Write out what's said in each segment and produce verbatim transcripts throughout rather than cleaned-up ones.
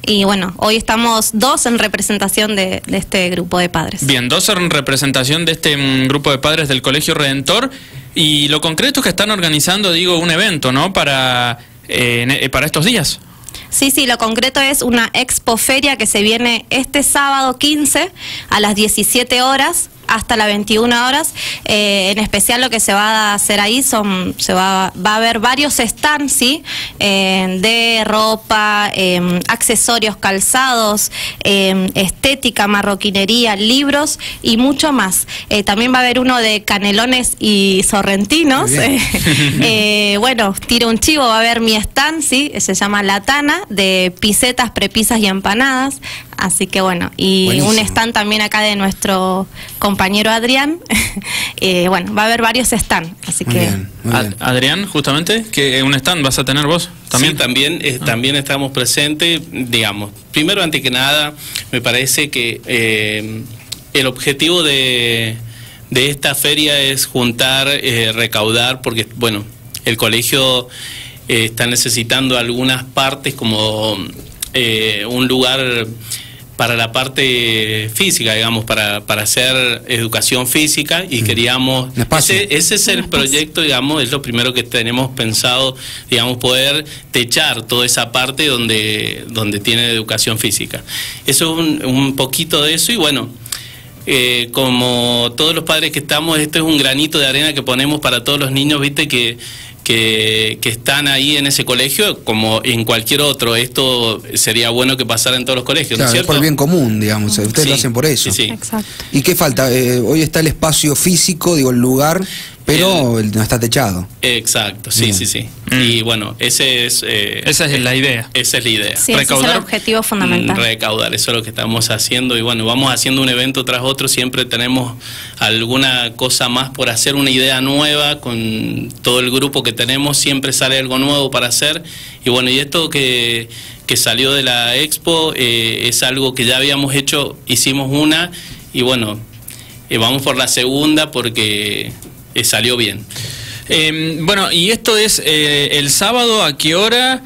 y bueno, hoy estamos dos en representación de, de este grupo de padres. Bien, dos en representación de este mm, grupo de padres del Colegio Redentor, y lo concreto es que están organizando, digo, un evento, ¿no?, para, eh, para estos días. Sí, sí, lo concreto es una expoferia que se viene este sábado quince a las diecisiete horas hasta las veintiuna horas. Eh, en especial lo que se va a hacer ahí son, se va, va a haber varios stands, ¿sí? Eh, de ropa, eh, accesorios, calzados, eh, estética, marroquinería, libros y mucho más. Eh, también va a haber uno de canelones y sorrentinos. eh, bueno, tiro un chivo, va a haber mi stand, ¿sí? Se llama La Tana, de pisetas, prepisas y empanadas. Así que bueno, y buenísimo. Un stand también acá de nuestro compañero Adrián. eh, bueno, va a haber varios stands, así muy que... Bien, bien. Adrián, justamente, ¿qué un stand vas a tener vos? ¿También? Sí, también, eh, ah. también estamos presentes, digamos. Primero, antes que nada, me parece que eh, el objetivo de, de esta feria es juntar, eh, recaudar, porque, bueno, el colegio eh, está necesitando algunas partes como eh, un lugar para la parte física, digamos, para, para hacer educación física, y mm. queríamos, ese, ese es el proyecto, digamos, es lo primero que tenemos pensado, digamos, poder techar toda esa parte donde, donde tiene educación física. Eso es un, un poquito de eso, y bueno, eh, como todos los padres que estamos, esto es un granito de arena que ponemos para todos los niños, viste, que Que, que están ahí en ese colegio, como en cualquier otro. Esto sería bueno que pasara en todos los colegios, claro, ¿no es cierto? Por el bien común, digamos, ustedes sí, lo hacen por eso. Sí, sí. Exacto. ¿Y qué falta? Eh, hoy está el espacio físico, digo, el lugar, pero el, no está techado. Exacto, sí, bien. sí, sí. Mm. Y bueno, ese es... Eh, esa es la idea. Esa es la idea. Sí, recaudar, ese es el objetivo fundamental. Recaudar, eso es lo que estamos haciendo, y bueno, vamos haciendo un evento tras otro, siempre tenemos alguna cosa más por hacer, una idea nueva, con todo el grupo que tenemos, siempre sale algo nuevo para hacer, y bueno, y esto que, que salió de la expo eh, es algo que ya habíamos hecho, hicimos una, y bueno, eh, vamos por la segunda porque eh, salió bien. Eh, bueno, y esto es eh, el sábado, ¿a qué hora?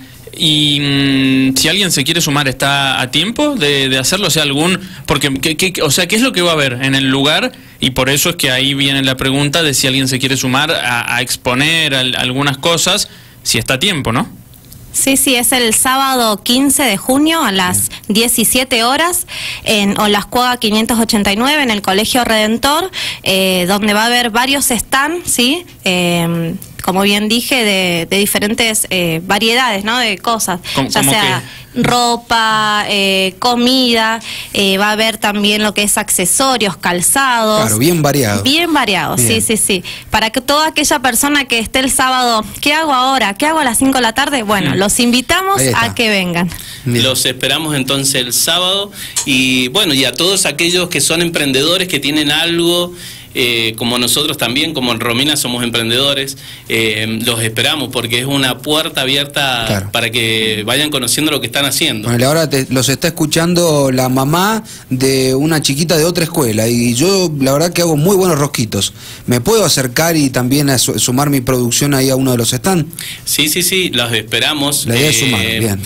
Y mmm, si alguien se quiere sumar, ¿está a tiempo de, de hacerlo? O sea, algún, porque, ¿qué, qué, o sea, ¿qué es lo que va a haber en el lugar? Y por eso es que ahí viene la pregunta de si alguien se quiere sumar a, a exponer a, a algunas cosas, si está a tiempo, ¿no? Sí, sí, es el sábado quince de junio a las diecisiete horas en Olascuaga quinientos ochenta y nueve, en el Colegio Redentor, eh, donde va a haber varios stands, ¿sí? Eh, como bien dije, de, de diferentes eh, variedades, ¿no?, de cosas, ya sea que... ropa, eh, comida, eh, va a haber también lo que es accesorios, calzados. Claro, bien variado. Bien variado, bien. sí, sí, sí. Para que toda aquella persona que esté el sábado, ¿qué hago ahora? ¿Qué hago a las cinco de la tarde? Bueno, mm. los invitamos a que vengan. Bien. Los esperamos entonces el sábado, y bueno, y a todos aquellos que son emprendedores, que tienen algo... Eh, como nosotros también, como en Romina somos emprendedores, eh, los esperamos, porque es una puerta abierta, claro, para que vayan conociendo lo que están haciendo. Bueno, ahora te, los está escuchando la mamá de una chiquita de otra escuela, y yo la verdad que hago muy buenos rosquitos. ¿Me puedo acercar y también a su, sumar mi producción ahí a uno de los stands? Sí, sí, sí, los esperamos. La idea eh, es sumar, bien.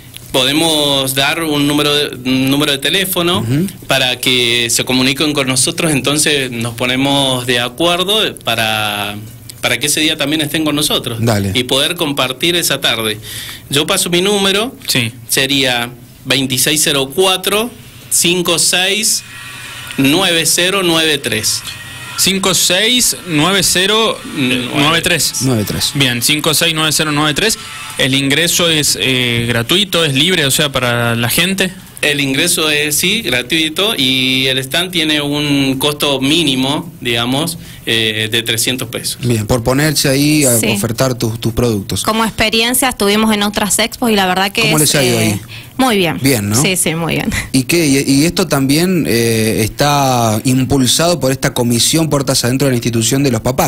Podemos dar un número de, un número de teléfono uh-huh. para que se comuniquen con nosotros, entonces nos ponemos de acuerdo para, para que ese día también estén con nosotros. Dale. Y poder compartir esa tarde. Yo paso mi número, sí. sería veintiséis cero cuatro, cincuenta y seis, noventa nueve tres. cinco seis nueve cero nueve tres. nueve tres. Bien, cinco seis nueve cero nueve tres. ¿El ingreso es eh, gratuito, es libre, o sea, para la gente? El ingreso es, sí, gratuito, y el stand tiene un costo mínimo, digamos, eh, de trescientos pesos. Bien, por ponerse ahí a sí. ofertar tus, tus productos. Como experiencia estuvimos en otras expos y la verdad que ¿Cómo es, les ha ido eh, ahí? Muy bien. Bien, ¿no? Sí, sí, muy bien. ¿Y qué? Y, y esto también eh, está impulsado por esta comisión Puertas Adentro de la institución de los papás,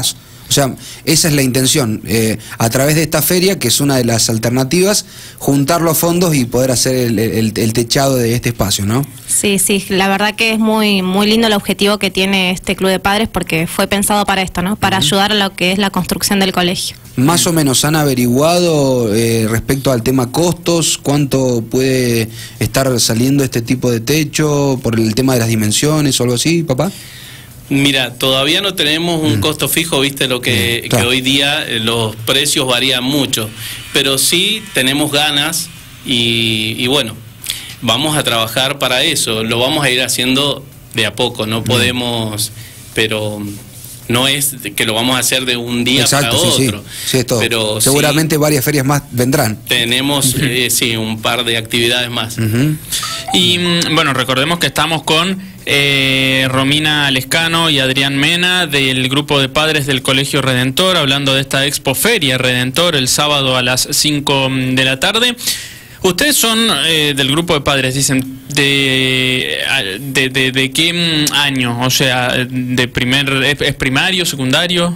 O sea, esa es la intención, eh, a través de esta feria, que es una de las alternativas, juntar los fondos y poder hacer el, el, el techado de este espacio, ¿no? Sí, sí, la verdad que es muy muy lindo el objetivo que tiene este Club de Padres, porque fue pensado para esto, ¿no? Para uh-huh. ayudar a lo que es la construcción del colegio. Más o menos, ¿han averiguado eh, respecto al tema costos? ¿Cuánto puede estar saliendo este tipo de techo por el tema de las dimensiones o algo así, papá? Mira, todavía no tenemos un mm. costo fijo, viste lo que, mm, claro. que hoy día eh, los precios varían mucho, pero sí tenemos ganas y, y bueno, vamos a trabajar para eso, lo vamos a ir haciendo de a poco, no podemos, mm. pero no es que lo vamos a hacer de un día Exacto, para sí, otro. Sí, sí, es todo. Pero seguramente sí, varias ferias más vendrán. Tenemos, uh-huh. eh, sí, un par de actividades más. Uh-huh. Y bueno, recordemos que estamos con eh, Romina Lescano y Adrián Mena del grupo de padres del Colegio Redentor, hablando de esta Expo Feria Redentor el sábado a las cinco de la tarde. Ustedes son eh, del grupo de padres, dicen, de, de, de, de qué año, o sea, de primer, ¿es primario, secundario?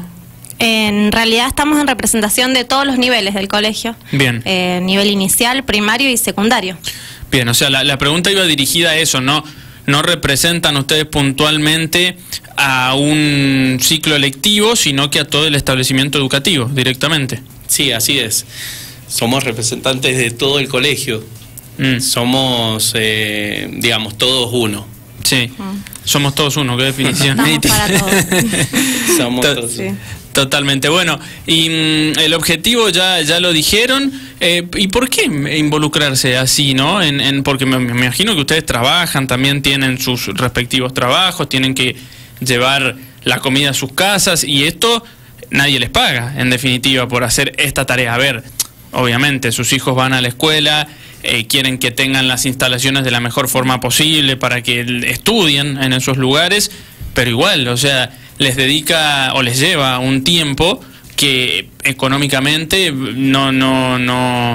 En realidad estamos en representación de todos los niveles del colegio. Bien. Eh, nivel inicial, primario y secundario. Bien, o sea, la, la pregunta iba dirigida a eso, ¿no? No representan ustedes puntualmente a un ciclo lectivo, sino que a todo el establecimiento educativo, directamente. Sí, así es. Somos representantes de todo el colegio. Mm. Somos, eh, digamos, todos uno. Sí, mm. somos todos uno, qué definición. Estamos para todos. Somos to todos. Sí. Totalmente. Bueno, y mm, el objetivo ya ya lo dijeron. Eh, ¿Y por qué involucrarse así, no? En, en, porque me, me imagino que ustedes trabajan, también tienen sus respectivos trabajos, tienen que llevar la comida a sus casas, y esto nadie les paga, en definitiva, por hacer esta tarea. A ver, obviamente, sus hijos van a la escuela, eh, quieren que tengan las instalaciones de la mejor forma posible para que estudien en esos lugares, pero igual, o sea, les dedica o les lleva un tiempo que económicamente no, no, no,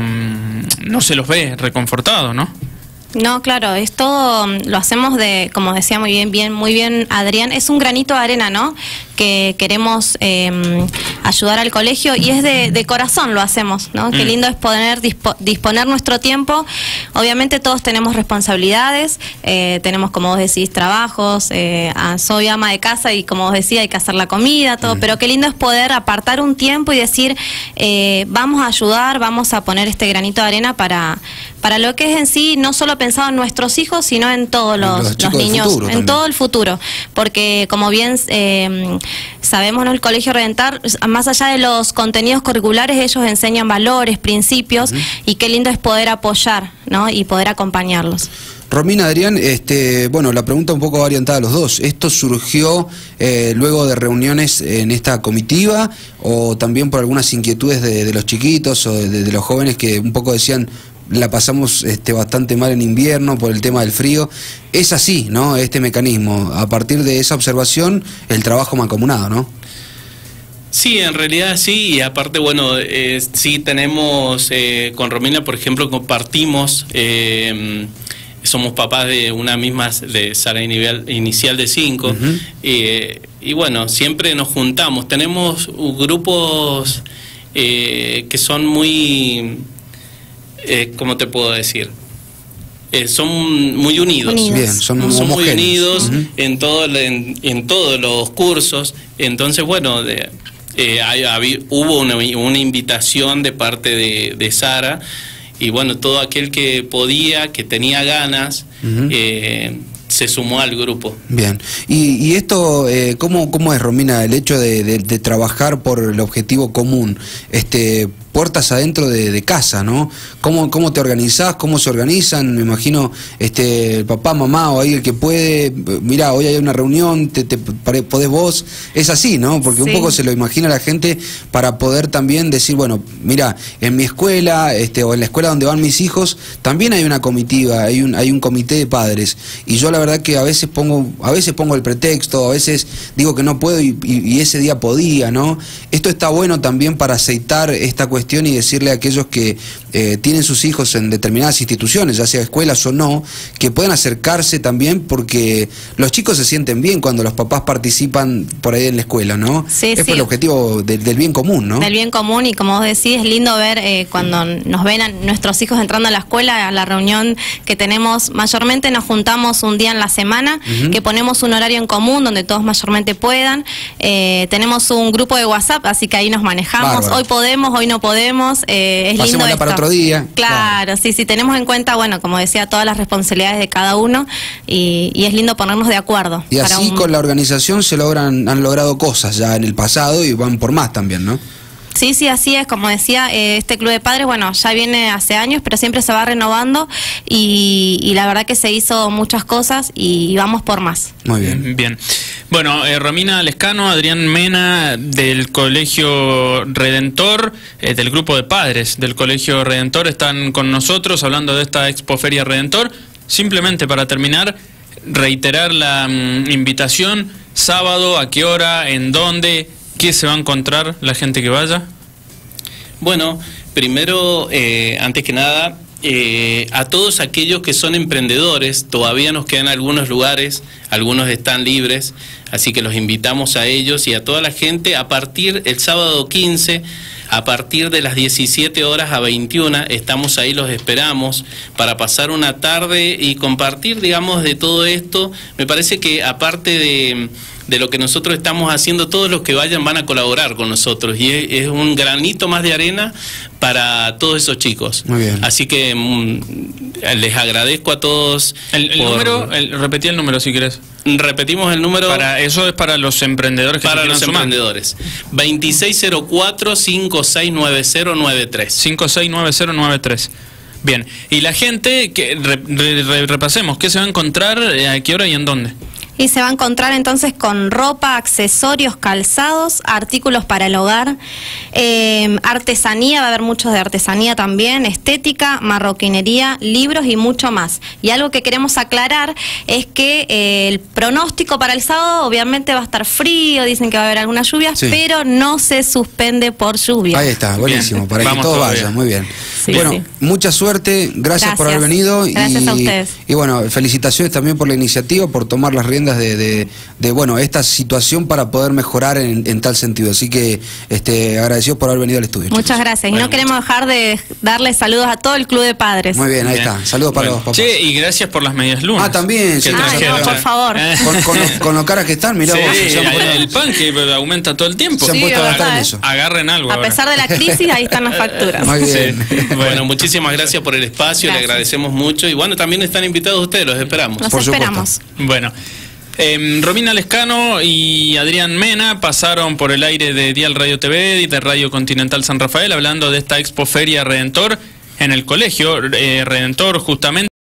no se los ve reconfortado, ¿no? No, claro, esto lo hacemos de, como decía muy bien, bien, muy bien Adrián, es un granito de arena, ¿no? Que queremos eh, ayudar al colegio, y es de, de corazón lo hacemos, ¿no? Mm. Qué lindo es poder dispo, disponer nuestro tiempo. Obviamente todos tenemos responsabilidades, eh, tenemos, como vos decís, trabajos, eh, soy ama de casa y, como vos decís, hay que hacer la comida, todo, mm. pero qué lindo es poder apartar un tiempo y decir, eh, vamos a ayudar, vamos a poner este granito de arena para, para lo que es en sí, no solo pensado en nuestros hijos, sino en todos los, los, los niños, en también. Todo el futuro, porque como bien eh, sabemos, ¿no? El Colegio Redentor, más allá de los contenidos curriculares, ellos enseñan valores, principios, uh-huh. y qué lindo es poder apoyar, ¿no? Y poder acompañarlos. Romina, Adrián, este, bueno, la pregunta un poco orientada a los dos. ¿Esto surgió eh, luego de reuniones en esta comitiva, o también por algunas inquietudes de, de los chiquitos o de, de los jóvenes que un poco decían, la pasamos este, bastante mal en invierno por el tema del frío? Es así, ¿no? Este mecanismo, a partir de esa observación, el trabajo mancomunado, ¿no? Sí, en realidad sí, y aparte, bueno, eh, sí tenemos, eh, con Romina, por ejemplo, compartimos, eh, somos papás de una misma, de sala inicial de cinco, uh-huh. eh, y bueno, siempre nos juntamos, tenemos grupos eh, que son muy... Eh, ¿cómo te puedo decir? Eh, son muy unidos. unidos. Bien, son, son muy unidos uh-huh. en, todo, en, en todos los cursos. Entonces, bueno, de, eh, hay, hay, hubo una, una invitación de parte de, de Sara, y bueno, todo aquel que podía, que tenía ganas, uh-huh. eh, se sumó al grupo. Bien. ¿Y, y esto eh, ¿cómo, cómo es, Romina, el hecho de, de, de trabajar por el objetivo común? Este... puertas adentro de, de casa, ¿no? ¿Cómo, ¿Cómo te organizás? ¿Cómo se organizan? Me imagino este, el papá, mamá o ahí el que puede, mirá, hoy hay una reunión, te, te podés vos. Es así, ¿no? Porque sí. un poco se lo imagina la gente, para poder también decir, bueno, mira, en mi escuela este, o en la escuela donde van mis hijos, también hay una comitiva, hay un, hay un comité de padres. Y yo la verdad que a veces pongo, a veces pongo el pretexto, a veces digo que no puedo y, y, y ese día podía, ¿no? Esto está bueno también para aceitar esta cuestión y decirle a aquellos que eh, tienen sus hijos en determinadas instituciones, ya sea escuelas o no, que puedan acercarse también, porque los chicos se sienten bien cuando los papás participan por ahí en la escuela, ¿no? Sí, es sí. por el objetivo de, del bien común, ¿no? Del bien común, y como vos decís, es lindo ver eh, cuando nos ven a nuestros hijos entrando a la escuela, a la reunión que tenemos. Mayormente nos juntamos un día en la semana, uh-huh. que ponemos un horario en común donde todos mayormente puedan. Eh, tenemos un grupo de WhatsApp, así que ahí nos manejamos. Bárbaro. Hoy podemos, hoy no podemos. Eh, es lindo esto. Para otro día. Claro, claro, sí, sí, tenemos en cuenta, bueno, como decía, todas las responsabilidades de cada uno, y, y es lindo ponernos de acuerdo. Y así un... con la organización se logran, han logrado cosas ya en el pasado y van por más también, ¿no? Sí, sí, así es. Como decía, eh, este Club de Padres, bueno, ya viene hace años, pero siempre se va renovando, y, y la verdad que se hizo muchas cosas y vamos por más. Muy bien. Bien. Bueno, eh, Romina Lescano, Adrián Mena del Colegio Redentor, eh, del grupo de padres del Colegio Redentor, están con nosotros hablando de esta Expoferia Redentor. Simplemente para terminar, reiterar la mm, invitación: sábado, ¿a qué hora? ¿En dónde? ¿Qué se va a encontrar la gente que vaya? Bueno, primero, eh, antes que nada, eh, a todos aquellos que son emprendedores, todavía nos quedan algunos lugares, algunos están libres, así que los invitamos a ellos y a toda la gente a partir el sábado quince, a partir de las diecisiete horas a veintiuna, estamos ahí, los esperamos para pasar una tarde y compartir, digamos, de todo esto. Me parece que aparte de... de lo que nosotros estamos haciendo, todos los que vayan van a colaborar con nosotros, y es, es un granito más de arena para todos esos chicos. Muy bien. Así que mm, les agradezco a todos. El, el por... número, el, repetí el número si querés. Repetimos el número. Para eso es para los emprendedores que para se los sumar. emprendedores. veintiséis cero cuatro, cincuenta y seis noventa nueve tres. cincuenta y seis noventa nueve tres. Bien. Y la gente, que re, re, re, repasemos, ¿qué se va a encontrar, a qué hora y en dónde? Y se va a encontrar entonces con ropa, accesorios, calzados, artículos para el hogar, eh, artesanía, va a haber muchos de artesanía también, estética, marroquinería, libros y mucho más. Y algo que queremos aclarar es que eh, el pronóstico para el sábado obviamente va a estar frío, dicen que va a haber algunas lluvias, sí. pero no se suspende por lluvia. Ahí está, buenísimo, bien. Para que todos vayan, muy bien. Sí, bueno, sí. mucha suerte, gracias, gracias por haber venido. Gracias y, a ustedes. Y bueno, felicitaciones también por la iniciativa, por tomar las riendas De, de, de bueno esta situación para poder mejorar en, en tal sentido, así que este agradecidos por haber venido al estudio. Muchas chicos. gracias, bueno, y no queremos dejar de darles saludos a todo el Club de Padres. Muy bien, ahí bien. está, saludos para bueno. los papás. Che, y gracias por las medias lunas. Ah, también, sí, Ay, no, por favor. con, con, lo, con lo caras que están, mirá sí, vos, se han puesto, el pan que aumenta todo el tiempo. se han Sí, puesto a gastar en verdad, eso. Agarren algo A ahora. pesar de la crisis, ahí están las facturas. Muy bien. Sí. Bueno, muchísimas gracias por el espacio, Gracias. le agradecemos mucho, y bueno, también están invitados ustedes, los esperamos. Los Por esperamos. Bueno, eh, Romina Lescano y Adrián Mena pasaron por el aire de Dial Radio T V y de Radio Continental San Rafael hablando de esta Expoferia Redentor en el Colegio eh, Redentor, justamente.